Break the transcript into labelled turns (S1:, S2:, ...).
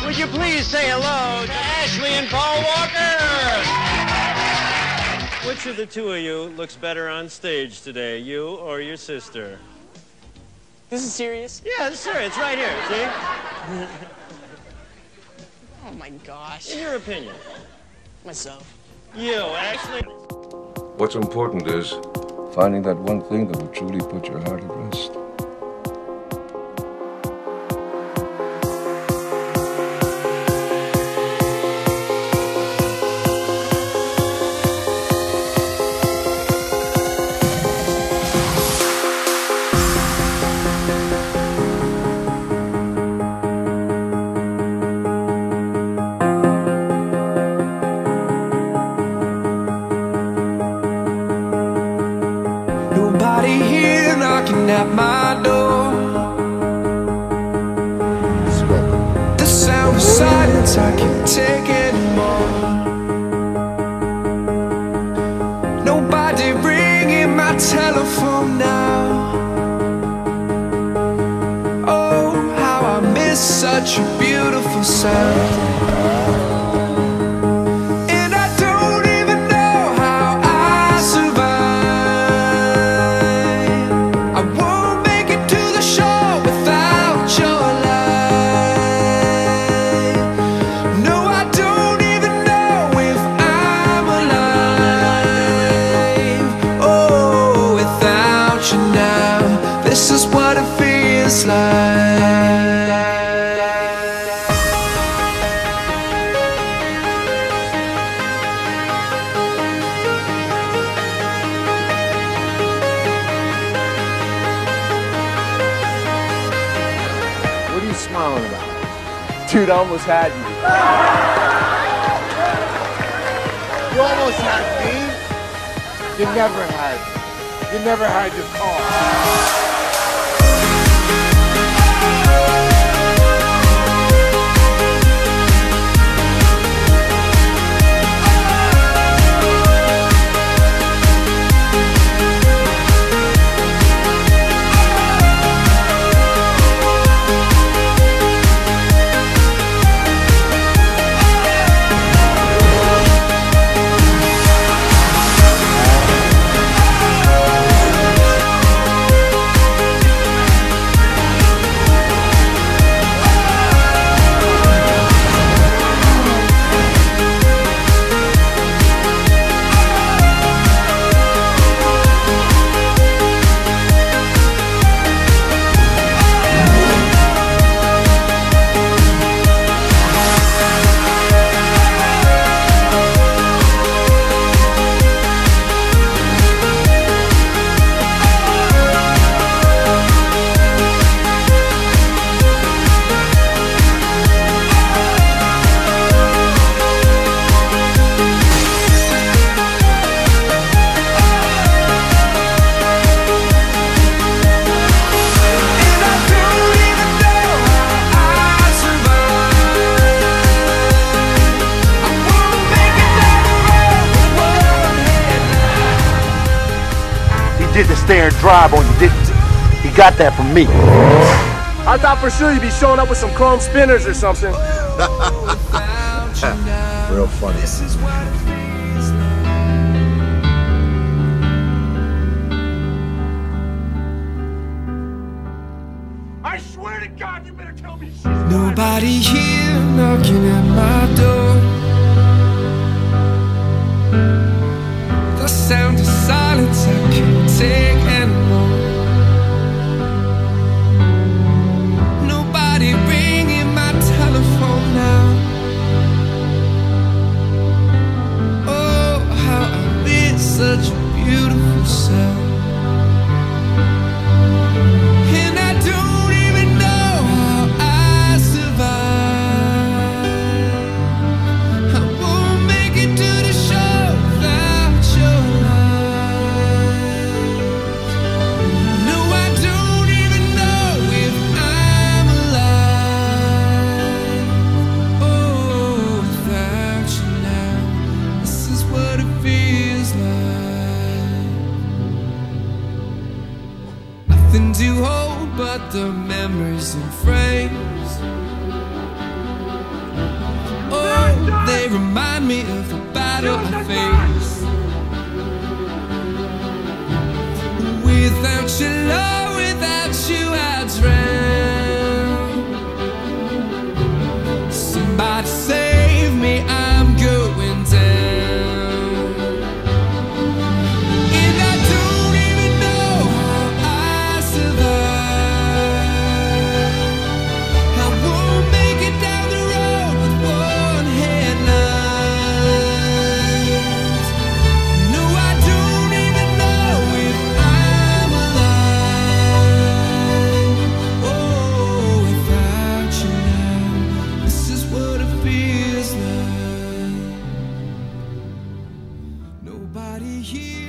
S1: Would you please say hello to Ashley and Paul Walker? Which of the two of you looks better on stage today, you or your sister?
S2: This is serious?
S1: Yeah, it's serious. It's right here, see?
S2: Oh my gosh.
S1: In your opinion.
S2: Myself.
S1: You, Ashley.
S3: What's important is finding that one thing that will truly put your heart at rest.
S4: Nobody here knocking at my door. The sound of silence I can't take anymore. Nobody ringing my telephone now. Oh, how I miss such a beautiful sound. This is what it feels like.
S5: What are you smiling about? Dude, I almost had you. You almost had me. You never had. You never had your car.
S6: Did the stare and drive on you, didn't he? He got that from me.
S5: I thought for sure you'd be showing up with some chrome spinners or something.
S6: Real funny.
S5: I swear to God, you better tell me she's
S4: Nobody here knocking at my door. The sound of silence I can't take anymore. Nobody ringing my telephone now. Oh, how I miss such a beautiful sound. And I don't even know how I survive. I won't make it to the show without your light. they remind me of the battle I faced. Without your love, without you I'd drown. Somebody save me, I'm going down. And I don't even know how I survive. I won't make it down the road with one headlight. No, I don't even know if I'm alive. Oh, without you now, this is what it feels like. Nobody here